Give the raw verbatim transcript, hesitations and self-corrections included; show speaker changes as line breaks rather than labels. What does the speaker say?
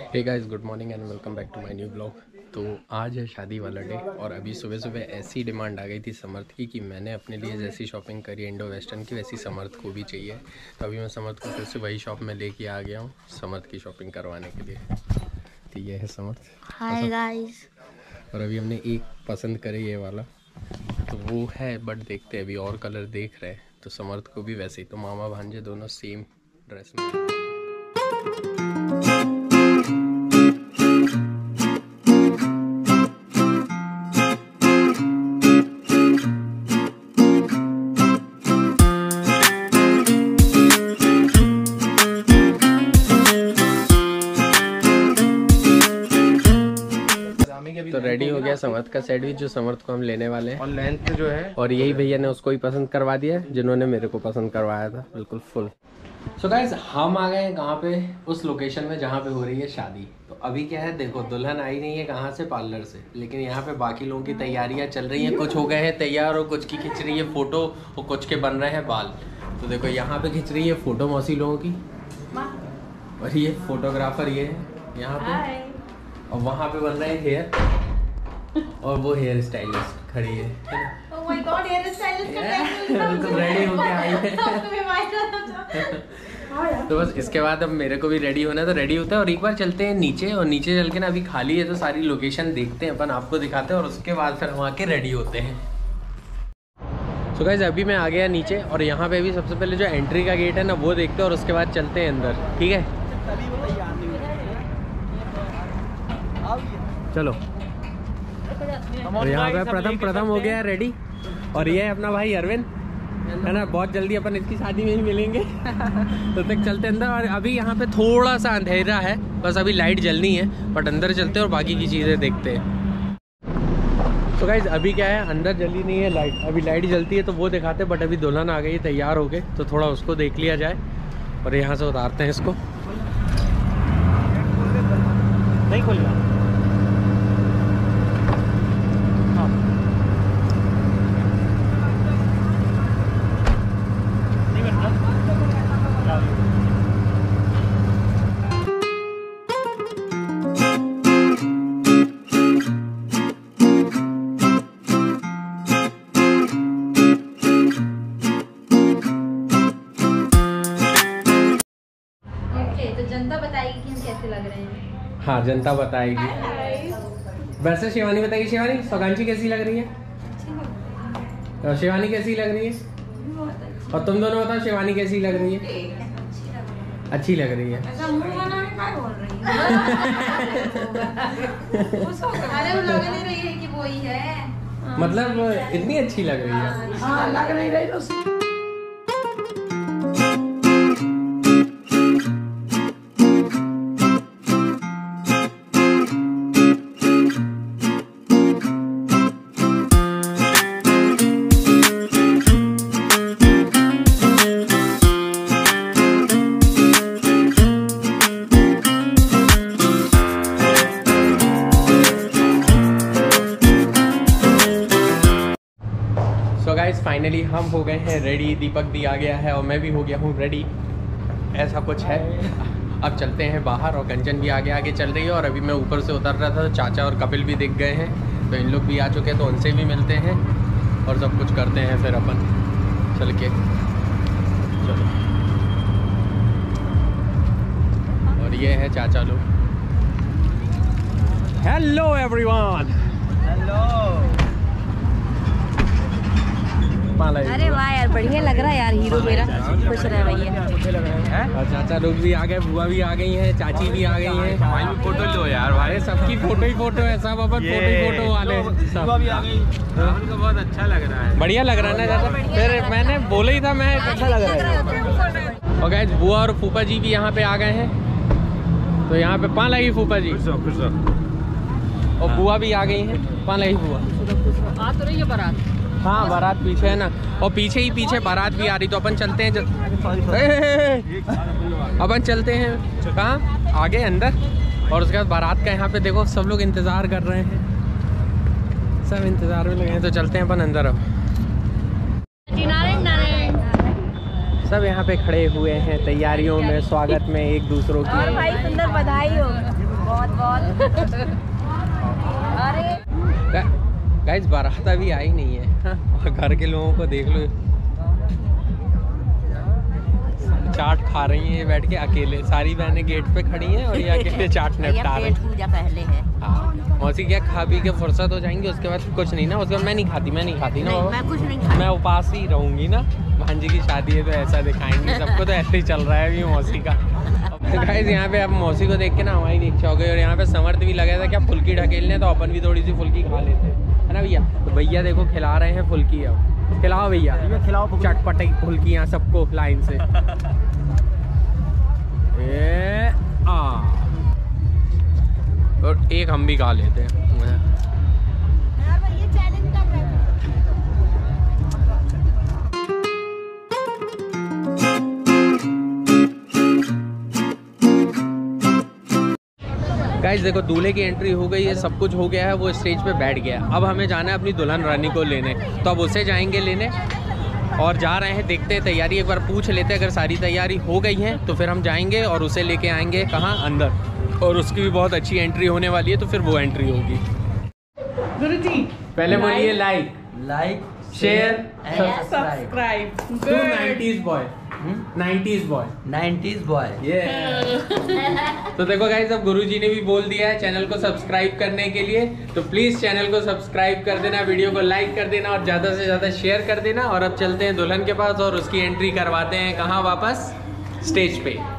Hey guys, good morning and welcome back to my new blog. तो आज है शादी वाला डे और अभी सुबह सुबह ऐसी डिमांड आ गई थी समर्थ की कि मैंने अपने लिए जैसी शॉपिंग करी इंडो वेस्टर्न की वैसी समर्थ को भी चाहिए। तो अभी मैं समर्थ को फिर से वही शॉप में लेके आ गया हूँ समर्थ की शॉपिंग करवाने के लिए। तो ये है समर्थ।
Hi guys.
और अभी हमने एक पसंद करे ये वाला, तो वो है, बट देखते हैं अभी और कलर देख रहे हैं। तो समर्थ को भी वैसे ही, तो मामा भांजे दोनों सेम ड्रेस में। तो रेडी हो गया समर्थ का सैंडविच जो समर्थ को हम लेने वाले हैं, और लेंथ जो है, और यही भैया ने उसको ही पसंद करवा दिया जिन्होंने मेरे को पसंद करवाया था, बिल्कुल फुल। सो गाइस, हम आ गए हैं कहाँ पे, उस लोकेशन में जहाँ पे हो रही है शादी। तो अभी क्या है, देखो दुल्हन आई नहीं है कहाँ से, पार्लर से, लेकिन यहाँ पे बाकी लोगों की तैयारियाँ चल रही हैं। कुछ हो गए हैं तैयार और कुछ की खिंच रही है फोटो और कुछ के बन रहे हैं बाल। तो देखो यहाँ पे खिंच रही है फोटो मौसी लोगों की, और ये फोटोग्राफर ये है यहाँ पे, और वहाँ पे बन रहे हैं हेयर, और वो हेयर स्टाइलिस्ट खड़ी है।
Oh my God, hair stylist
बिल्कुल रेडी होके आई है। तो बस इसके बाद अब मेरे को भी रेडी होना है, तो रेडी होता है और एक बार चलते हैं नीचे, और नीचे चल के ना अभी खाली है तो सारी लोकेशन देखते हैं अपन, आपको दिखाते हैं, और उसके बाद फिर हम आके रेडी होते हैं। तो गाइस, अभी मैं आ गया नीचे, और यहाँ पे भी सबसे पहले जो एंट्री का गेट है ना वो देखते हैं, और उसके बाद चलते हैं अंदर, ठीक है? चलो। और यहाँ पे प्रथम प्रथम हो गया है रेडी, और ये है अपना भाई अरविंद, है ना? बहुत जल्दी अपन इसकी शादी में ही मिलेंगे। तो तक चलते अंदर, और अभी यहाँ पे थोड़ा सा अंधेरा है, बस अभी लाइट जलनी है, बट अंदर चलते हैं और बाकी की चीज़ें देखते हैं। तो गाइस, अभी क्या है, अंदर जली नहीं है लाइट, अभी लाइट जलती है तो वो दिखाते हैं, बट अभी दुल्हन आ गई तैयार हो गए, तो थोड़ा उसको देख लिया जाए, और यहाँ से उतारते हैं इसको। नहीं खोल लिया।
जनता बताएगी कि हम कैसे लग रहे हैं।
हाँ, जनता बताएगी। वैसे शिवानी बताएगी। शिवानी, सौगांची कैसी लग रही है? शिवानी कैसी लग रही है? और तुम दोनों बताओ, शिवानी कैसी लग रही है? अच्छी लग रही है।
ऐसा मुंह बनाने क्या बोल रही है? उसको अरे वो लग नहीं रही है कि वो ही है,
मतलब इतनी अच्छी लग रही है।
हाँ, लग नहीं रही तो।
सो गाइस, फाइनली हम हो गए हैं रेडी, दीपक भी आ गया है और मैं भी हो गया हूँ रेडी, ऐसा कुछ है। अब चलते हैं बाहर, और कंचन भी आगे आगे चल रही है, और अभी मैं ऊपर से उतर रहा था तो चाचा और कपिल भी दिख गए हैं, तो इन लोग भी आ चुके हैं, तो उनसे भी मिलते हैं और सब कुछ करते हैं फिर अपन चल के। चलो। और ये है चाचा लोग। Hello everyone. हेलो।
अरे वाह यार, बढ़िया लग रहा है यार, हीरो मेरा। खुश रहे भैया।
और चाचा लोग भी आ गए, बुआ भी आ गई हैं, चाची भी आ गई हैं। भाई भी फोटो लो यार, भाई सबकी फोटो ही फोटो है, सब अपन फोटो ही फोटो वाले सब। भी आ गई, उनको बहुत अच्छा लग रहा है। बढ़िया लग रहा है ना चाचा? फिर मैंने बोला ही था, मैं अच्छा लग रहा है। और गाइस, बुआ और फूफा जी भी यहाँ पे आ गए हैं, तो यहाँ पे पान लगी फूफा जी, और बुआ भी आ गई हैं, पान लगी बुआ।
आ तो रही है बारात।
हाँ, बारात पीछे है ना, और पीछे ही पीछे बारात भी आ रही, तो अपन चलते हैं। अपन चलते हैं कहाँ, आगे अंदर, और उसके बाद बारात का यहाँ पे देखो सब लोग इंतज़ार कर रहे हैं, सब इंतज़ार में लगे हैं, तो चलते हैं अपन अंदर। अब सब यहाँ पे खड़े हुए हैं तैयारियों में, स्वागत में एक दूसरों की।
और भाई सुंदर बधाई हो। बहुत बहुत। अरे
गाइस बारात अभी आई नहीं है। हाँ? और घर के लोगों को देख लो, चाट खा रही हैं बैठ के अकेले। सारी बहनें गेट पे खड़ी हैं और ये अकेले चाट निपटा रहे हैं।
पूजा पहले है।
हाँ मौसी क्या खा पी के फुर्सत हो जाएंगी, उसके बाद कुछ नहीं ना। उसके बाद मैं नहीं खाती मैं नहीं खाती ना
नहीं, मैं कुछ नहीं खाती।
मैं उपास ही रहूंगी ना। भांजी की शादी है तो ऐसा दिखाएंगे सबको, तो ऐसे ही चल रहा है अभी मौसी का। गाइस यहाँ पे आप मौसी को देख के ना हमारी दीक्षा हो गई। और यहाँ पे समर्थ भी लगा था क्या फुल्की ढकेलने, तो अपन भी थोड़ी सी फुल्की खा लेते है ना भैया। तो भैया देखो खिला रहे हैं फुल्की। अब खिलाओ भैया, खिलाओ चटपटी फुल्कियाँ सबको लाइन से। ए, आ। और एक हम भी खा लेते हैं। गाइस देखो दूल्हे की एंट्री हो गई है, सब कुछ हो गया है, वो स्टेज पे बैठ गया। अब हमें जाना है अपनी दुल्हन रानी को लेने, तो अब उसे जाएंगे लेने और जा रहे हैं। देखते हैं तैयारी एक बार पूछ लेते हैं, अगर सारी तैयारी हो गई है तो फिर हम जाएंगे और उसे लेके आएंगे कहाँ, अंदर। और उसकी भी बहुत अच्छी एंट्री होने वाली है, तो फिर वो एंट्री होगी। गुरुजी पहले बोलिए लाइक
लाइक
शेयर
सब्सक्राइब।
टू nineties boy nineties boy
nineties boy
ये तो देखो गाइस अब गुरुजी ने भी बोल दिया है चैनल को सब्सक्राइब करने के लिए, तो प्लीज चैनल को सब्सक्राइब कर देना, वीडियो को लाइक कर देना और ज्यादा से ज्यादा शेयर कर देना। और अब चलते हैं दुल्हन के पास और उसकी एंट्री करवाते हैं कहाँ, वापस स्टेज पे।